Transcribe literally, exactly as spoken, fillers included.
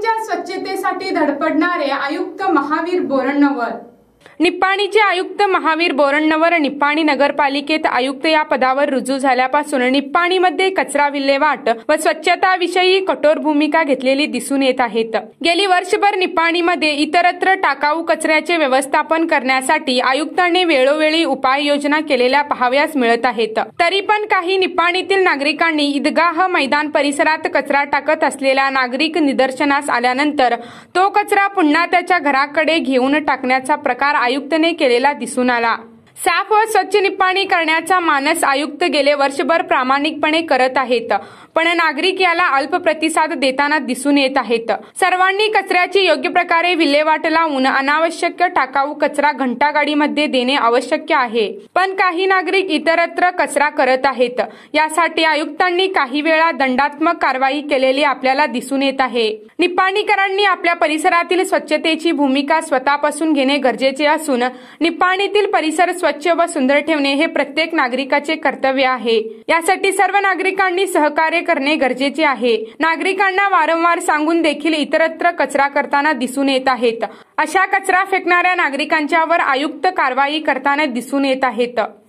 निप्पाणीच्या स्वच्छतेसाठी धडपडणारे आयुक्त महावीर बोरण्णवर। निप्पाणीचे आयुक्त महावीर बोरण्णवर निप्पाणी नगरपालिकेत आयुक्त या पदावर रुजू झाल्यापासून निप्पाणीमध्ये कचरा विल्हेवाट व स्वच्छताविषयी कठोर भूमिका घेतलेली दिसून येत आहेत। गेली वर्षभर निप्पाणीमध्ये इतरत्र टाकाऊ कचऱ्याचे व्यवस्थापन करण्यासाठी आयुक्तांनी वेळोवेळी उपाययोजना केलेल्या पाहाव्यास मिळत आहेत। तरी पण काही निप्पाणीतील नागरिकांनी ईदगाह मैदान परिसरात कचरा टाकत असलेला नागरिक निदर्शनास आल्यानंतर तो कचरा पुन्हा त्याच्या घराकडे घेऊन टाकण्याचा प्रकार आयुक्तने केलेला दिसून आला। साफ व स्वच्छ निप्पाणी करण्याचा मानस आयुक्त गेले वर्षभर प्रामाणिकपणे करत आहेत, पण नागरिक याला अल्प प्रतिसाद देताना दिसून येत आहेत। सर्वांनी कचऱ्याची योग्य प्रकारे विल्हेवाट लावून अनावश्यक टाकाऊ कचरा घंटागाडीमध्ये देणे आवश्यक आहे, पण काही नागरिक इतरत्र कचरा करत आहेत। यासाठी आयुक्तांनी काही वेळा दंडात्मक कारवाई केलेली आपल्याला दिसून येत आहे। निप्पाणीकरांनी आपल्या परिसरातील स्वच्छतेची भूमिका स्वतःपासून घेणे गरजेचे असून निप्पाणीतील परिसर स्वच्छ व सुंदर ठेवणे हे प्रत्येक नागरिकाचे कर्तव्य आहे। यासाठी सर्व नागरिकांनी सहकार्य करणे गरजेचे आहे। नागरिकांना वारंवार सांगून देखील इतरत्र कचरा करताना दिसून येत आहेत। अशा कचरा फेकणाऱ्या नागरिकांच्यावर आयुक्त कारवाई करताना दिसून येत आहेत।